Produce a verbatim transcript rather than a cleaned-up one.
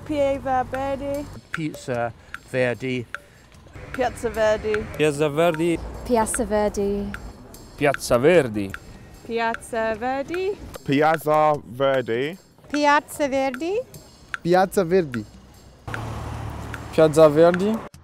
Piazza Verdi. Pizza Verdi. Piazza Verdi. Piazza Verdi. Piazza Verdi. Piazza Verdi. Piazza Verdi. Piazza Verdi. Piazza Verdi. Piazza Verdi. Piazza Verdi.